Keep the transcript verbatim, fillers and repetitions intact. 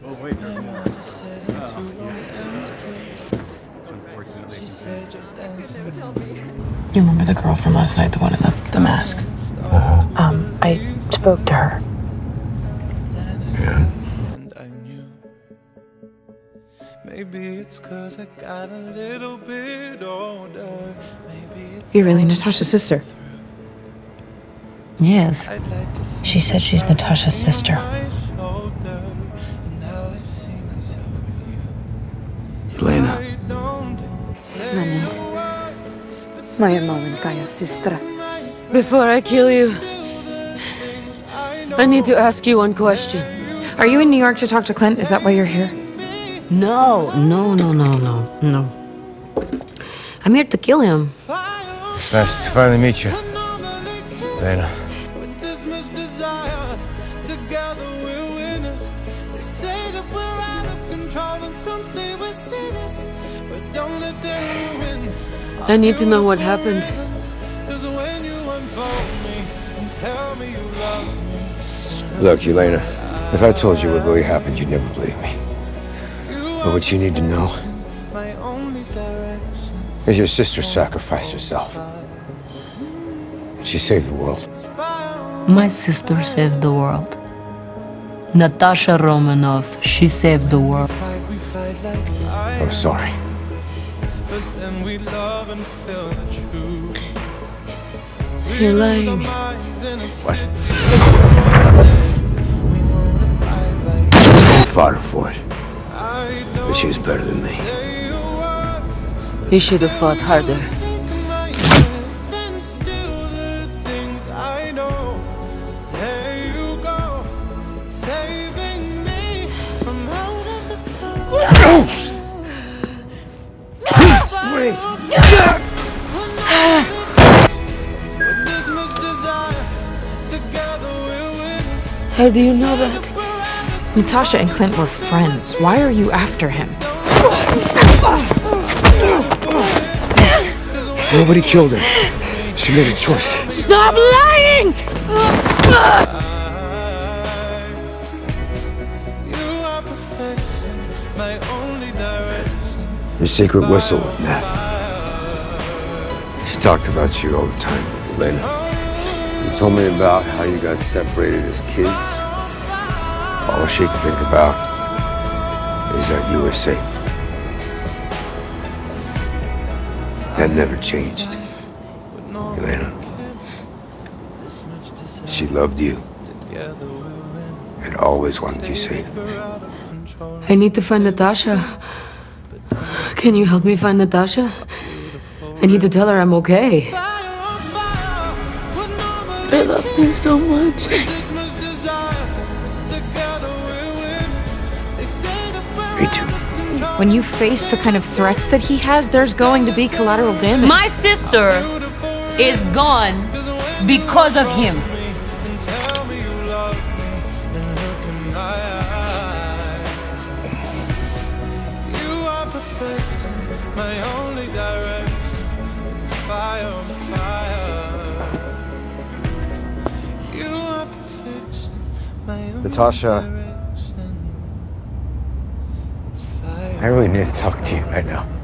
Oh, wait. Unfortunately. You remember the girl from last night, the one in the, the mask? Uh-huh. Um, I spoke to her. Yeah. Maybe it's 'cause I got a little bit older. Maybe it's You're really Natasha's sister? Yes. She said she's Natasha's sister. Yelena. Znamo. Moja malenkaya sestra. Before I kill you, I need to ask you one question. Are you in New York to talk to Clint? Is that why you're here? No, no, no, no, no, no. I'm here to kill him. It's nice to finally meet you, Yelena. I need to know what happened. Look, Yelena, if I told you what really happened, you'd never believe me. But what you need to know is your sister sacrificed herself. She saved the world. My sister saved the world. Natasha Romanoff, she saved the world. I'm sorry. You're lying. What? I fought her for it. But she was better than me. You should have fought harder. Wait! How do you know that? Natasha and Clint were friends. Why are you after him? Nobody killed her. She made a choice. Stop lying! Your secret whistle with Nat. She talked about you all the time, Yelena. You told me about how you got separated as kids. All she could think about is that you were safe. That never changed, Yelena. She loved you and always wanted you safe. I need to find Natasha. Can you help me find Natasha? I need to tell her I'm okay. I love her so much. Me too. When you face the kind of threats that he has, there's going to be collateral damage. My sister is gone because of him. Natasha, I really need to talk to you right now.